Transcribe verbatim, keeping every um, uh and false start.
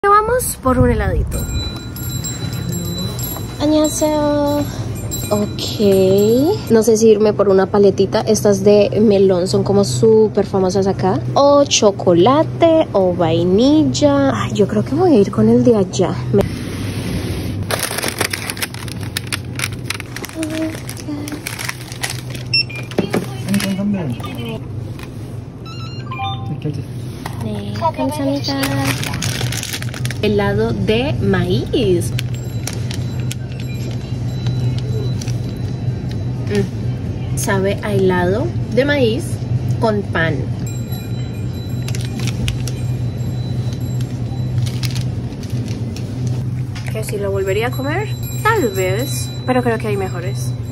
Vamos por un heladito. Annyeonghaseyo. Ok. No sé si irme por una paletita. Estas de melón son como súper famosas acá. O chocolate o vainilla. Ay, yo creo que voy a ir con el de allá. Me... 네, 감사합니다. Helado de maíz. Mm. Sabe a helado de maíz con pan. Que si lo volvería a comer, tal vez, pero creo que hay mejores.